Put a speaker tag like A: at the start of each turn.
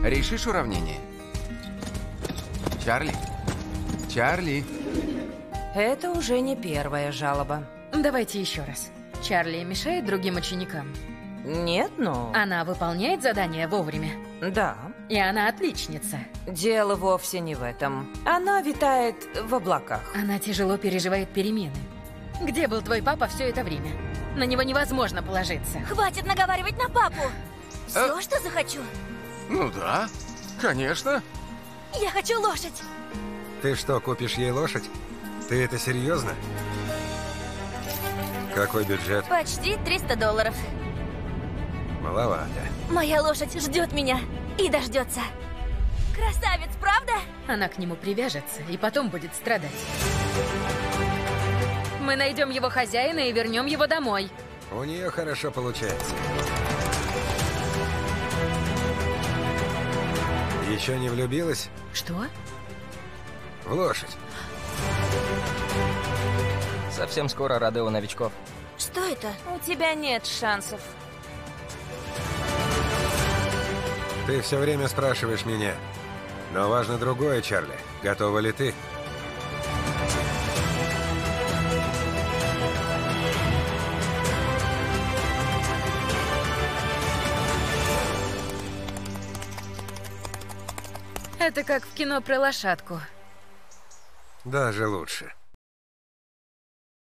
A: решишь уравнение? Чарли? Чарли?
B: Это уже не первая жалоба.
C: Давайте еще раз. Чарли мешает другим ученикам?
B: Нет, но...
C: Она выполняет задания вовремя?
B: Да.
C: И она отличница?
B: Дело вовсе не в этом. Она витает в облаках.
C: Она тяжело переживает перемены. Где был твой папа все это время? На него невозможно положиться.
D: Хватит наговаривать на папу. Все, что захочу.
A: Ну да, конечно.
D: Я хочу лошадь.
E: Ты что, купишь ей лошадь? Ты это серьезно? Какой бюджет?
D: Почти $300.
E: Маловато.
D: Моя лошадь ждет меня и дождется. Красавец, правда?
C: Она к нему привяжется и потом будет страдать. Мы найдем его хозяина и вернем его домой.
E: У нее хорошо получается. Еще не влюбилась?
C: Что?
E: В лошадь.
F: Совсем скоро Родео новичков.
D: Что это?
B: У тебя нет шансов.
E: Ты все время спрашиваешь меня. Но важно другое, Чарли. Готова ли ты?
C: Это как в кино про лошадку.
E: Даже лучше.